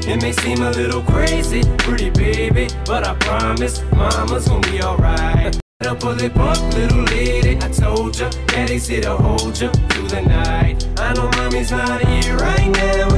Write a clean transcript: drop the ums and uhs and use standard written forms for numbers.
It may seem a little crazy, pretty baby, but I promise mama's gonna be alright. Pull it up, little lady, I told ya, daddy's here to hold ya through the night. I know mommy's not here right now,